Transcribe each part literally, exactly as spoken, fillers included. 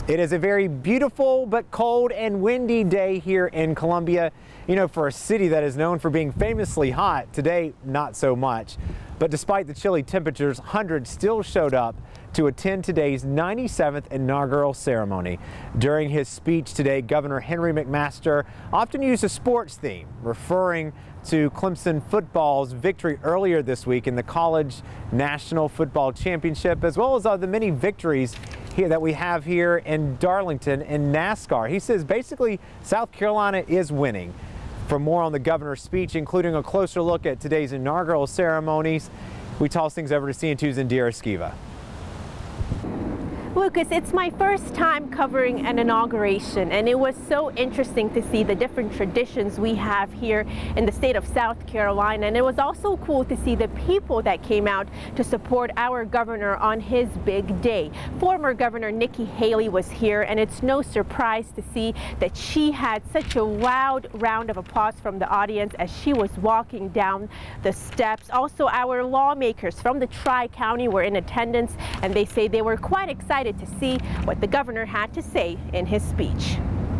It is a very beautiful but cold and windy day here in Columbia. You know, for a city that is known for being famously hot, today not so much. But despite the chilly temperatures, hundreds still showed up to attend today's ninety-seventh inaugural ceremony. During his speech today, Governor Henry McMaster often used a sports theme, referring to Clemson football's victory earlier this week in the College National Football Championship, as well as uh, the many victories here that we have here in Darlington in NASCAR. He says basically South Carolina is winning. For more on the governor's speech, including a closer look at today's inaugural ceremonies, we toss things over to C N two's Indira Skiva. Lucas, it's my first time covering an inauguration, and it was so interesting to see the different traditions we have here in the state of South Carolina. And it was also cool to see the people that came out to support our governor on his big day. Former Governor Nikki Haley was here, and it's no surprise to see that she had such a loud round of applause from the audience as she was walking down the steps. Also, our lawmakers from the Tri-County were in attendance, and they say they were quite excited to see what the governor had to say in his speech.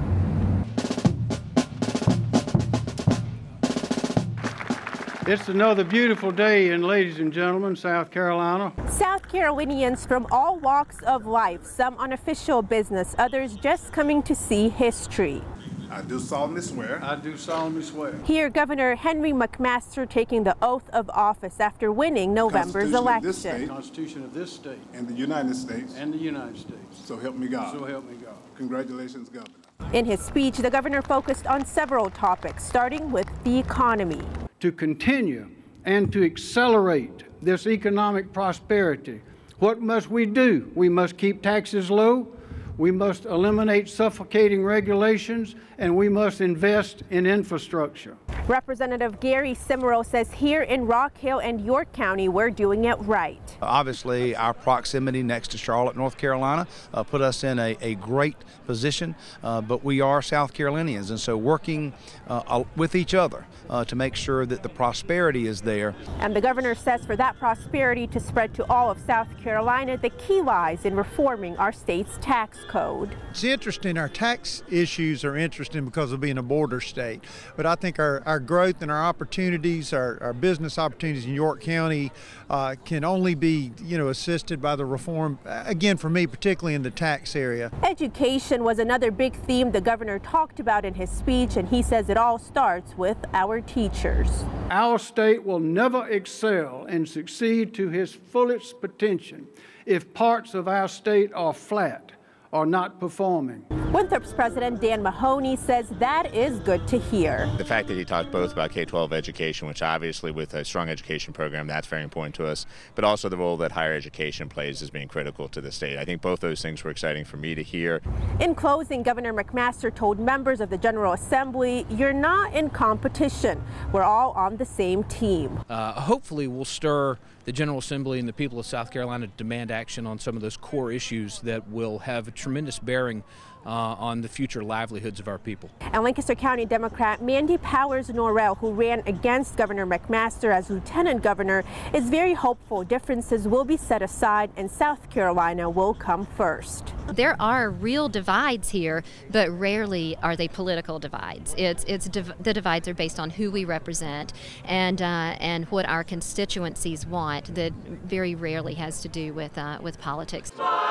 It's another beautiful day in, ladies and gentlemen, South Carolina. South Carolinians from all walks of life, some on official business, others just coming to see history. I do solemnly swear. I do solemnly swear. Here, Governor Henry McMaster taking the oath of office after winning November's election. The Constitution of this state. And the United States. And the United States. So help me God. So help me God. Congratulations, Governor. In his speech, the governor focused on several topics, starting with the economy. To continue and to accelerate this economic prosperity, what must we do? We must keep taxes low. We must eliminate suffocating regulations, and we must invest in infrastructure. Representative Gary Simero says here in Rock Hill and York County, we're doing it right. Obviously, our proximity next to Charlotte, North Carolina, uh, put us in a, a great position, uh, but we are South Carolinians, and so working uh, with each other uh, to make sure that the prosperity is there. And the governor says for that prosperity to spread to all of South Carolina, the key lies in reforming our state's tax code. It's interesting. Our tax issues are interesting because of being a border state, but I think our, our growth and our opportunities, our, our business opportunities in York County uh, can only be, you know, assisted by the reform, again, for me, particularly in the tax area. Education was another big theme the governor talked about in his speech, and he says it all starts with our teachers. Our state will never excel and succeed to his fullest potential if parts of our state are flat are not performing. Winthrop's President Dan Mahoney says that is good to hear. The fact that he talked both about K twelve education, which obviously with a strong education program, that's very important to us, but also the role that higher education plays as being critical to the state. I think both those things were exciting for me to hear. In closing, Governor McMaster told members of the General Assembly, you're not in competition. We're all on the same team. Uh, hopefully we'll stir the General Assembly and the people of South Carolina to demand action on some of those core issues that will have a tremendous bearing uh, on the future livelihoods of our people. And Lancaster County Democrat Mandy Powers Norrell, who ran against Governor McMaster as lieutenant governor, is very hopeful differences will be set aside and South Carolina will come first. There are real divides here, but rarely are they political divides. It's it's div the divides are based on who we represent and uh, and what our constituencies want. That very rarely has to do with uh, with politics.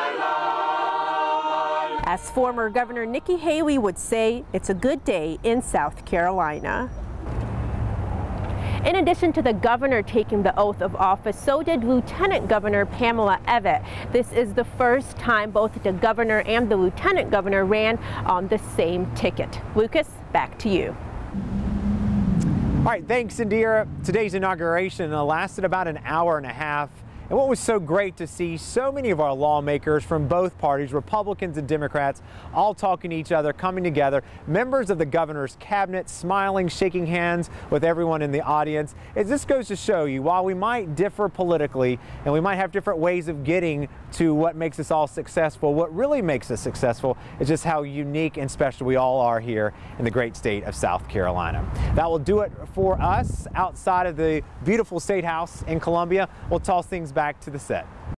As former Governor Nikki Haley would say, it's a good day in South Carolina. In addition to the governor taking the oath of office, so did Lieutenant Governor Pamela Evett. This is the first time both the governor and the lieutenant governor ran on the same ticket. Lucas, back to you. All right, thanks, Indira. Today's inauguration lasted about an hour and a half. And what was so great to see so many of our lawmakers from both parties, Republicans and Democrats, all talking to each other, coming together, members of the governor's cabinet smiling, shaking hands with everyone in the audience. It just goes to show you, while we might differ politically and we might have different ways of getting to what makes us all successful, what really makes us successful is just how unique and special we all are here in the great state of South Carolina. That will do it for us outside of the beautiful State House in Columbia. We'll toss things back to the set.